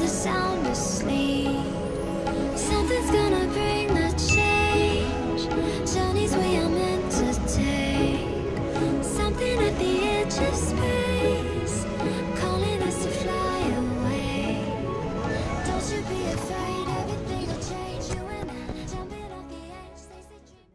sound asleep. Something's gonna bring the change. Journeys we are meant to take. Something at the edge of space, calling us to fly away. Don't you be afraid of it.